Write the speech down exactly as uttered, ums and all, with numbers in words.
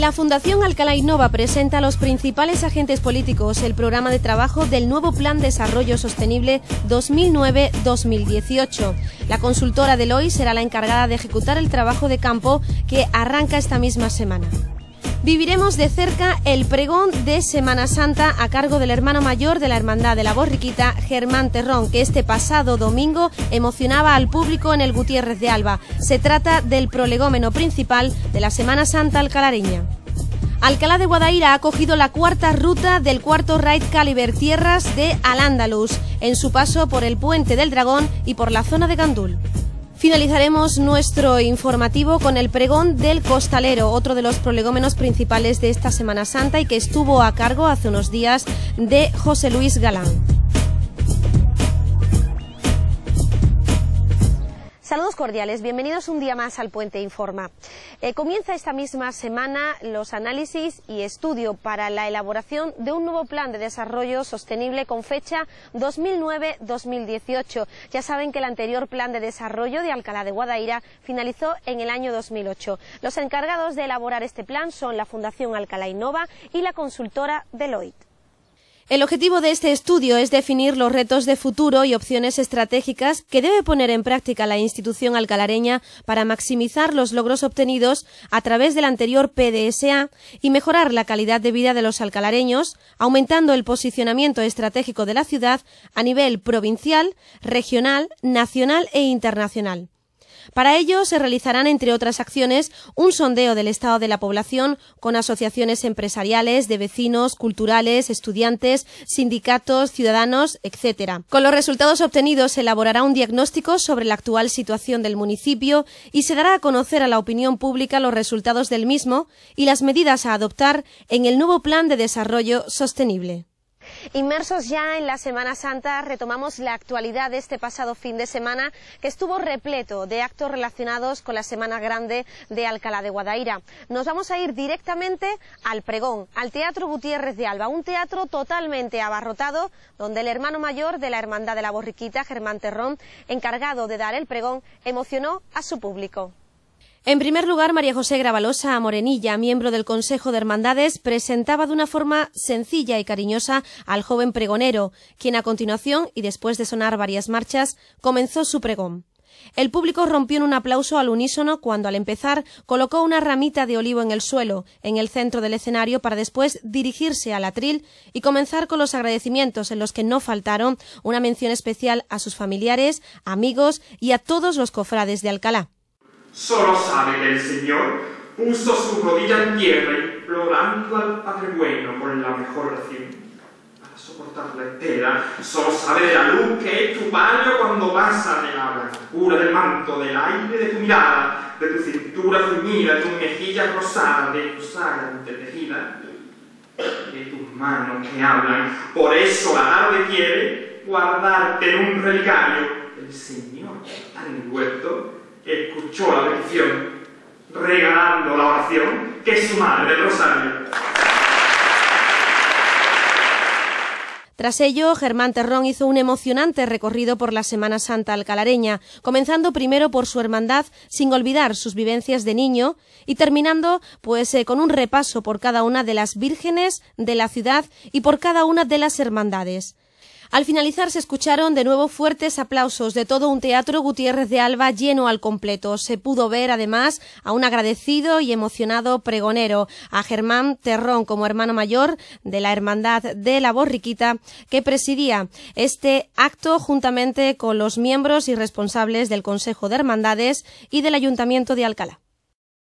La Fundación Alcalá Innova presenta a los principales agentes políticos el programa de trabajo del nuevo Plan de Desarrollo Sostenible dos mil nueve a dos mil dieciocho. La consultora Deloitte será la encargada de ejecutar el trabajo de campo que arranca esta misma semana. Viviremos de cerca el pregón de Semana Santa a cargo del hermano mayor de la Hermandad de la Borriquita, Germán Terrón, que este pasado domingo emocionaba al público en el Gutiérrez de Alba. Se trata del prolegómeno principal de la Semana Santa alcalareña. Alcalá de Guadaira ha acogido la cuarta ruta del cuarto Raid Caliber Tierras de Al-Ándalus, en su paso por el Puente del Dragón y por la zona de Gandul. Finalizaremos nuestro informativo con el pregón del Costalero, otro de los prolegómenos principales de esta Semana Santa y que estuvo a cargo hace unos días de José Luis Galán. Saludos cordiales, bienvenidos un día más al Puente Informa. Eh, comienza esta misma semana los análisis y estudio para la elaboración de un nuevo plan de desarrollo sostenible con fecha dos mil nueve a dos mil dieciocho. Ya saben que el anterior plan de desarrollo de Alcalá de Guadaira finalizó en el año dos mil ocho. Los encargados de elaborar este plan son la Fundación Alcalá Innova y la consultora Deloitte. El objetivo de este estudio es definir los retos de futuro y opciones estratégicas que debe poner en práctica la institución alcalareña para maximizar los logros obtenidos a través del anterior P D S A y mejorar la calidad de vida de los alcalareños, aumentando el posicionamiento estratégico de la ciudad a nivel provincial, regional, nacional e internacional. Para ello se realizarán, entre otras acciones, un sondeo del estado de la población con asociaciones empresariales, de vecinos, culturales, estudiantes, sindicatos, ciudadanos, etcétera. Con los resultados obtenidos se elaborará un diagnóstico sobre la actual situación del municipio y se dará a conocer a la opinión pública los resultados del mismo y las medidas a adoptar en el nuevo Plan de Desarrollo Sostenible. Inmersos ya en la Semana Santa, retomamos la actualidad de este pasado fin de semana que estuvo repleto de actos relacionados con la Semana Grande de Alcalá de Guadaira. Nos vamos a ir directamente al pregón, al Teatro Gutiérrez de Alba, un teatro totalmente abarrotado donde el hermano mayor de la Hermandad de la Borriquita, Germán Terrón, encargado de dar el pregón, emocionó a su público. En primer lugar, María José Gravalosa Morenilla, miembro del Consejo de Hermandades, presentaba de una forma sencilla y cariñosa al joven pregonero, quien a continuación, y después de sonar varias marchas, comenzó su pregón. El público rompió en un aplauso al unísono cuando, al empezar, colocó una ramita de olivo en el suelo, en el centro del escenario, para después dirigirse al atril y comenzar con los agradecimientos, en los que no faltaron una mención especial a sus familiares, amigos y a todos los cofrades de Alcalá. Solo sabe que el Señor puso su rodilla en tierra implorando al Padre Bueno por la mejor oración para soportar la espera. Solo sabe de la luz que es tu paño cuando pasa, de la blancura del manto, del aire de tu mirada, de tu cintura ceñida, de tus mejillas rosadas, de tu saga entretejida, de tus manos que hablan. Por eso la tarde quiere guardarte en un relicario. El Señor está en el huerto, escuchó la petición, regalando la oración, que es su madre del rosario. Tras ello, Germán Terrón hizo un emocionante recorrido por la Semana Santa alcalareña, comenzando primero por su hermandad, sin olvidar sus vivencias de niño, y terminando pues eh, con un repaso por cada una de las vírgenes de la ciudad y por cada una de las hermandades. Al finalizar se escucharon de nuevo fuertes aplausos de todo un teatro Gutiérrez de Alba lleno al completo. Se pudo ver además a un agradecido y emocionado pregonero, a Germán Terrón como hermano mayor de la Hermandad de la Borriquita, que presidía este acto juntamente con los miembros y responsables del Consejo de Hermandades y del Ayuntamiento de Alcalá.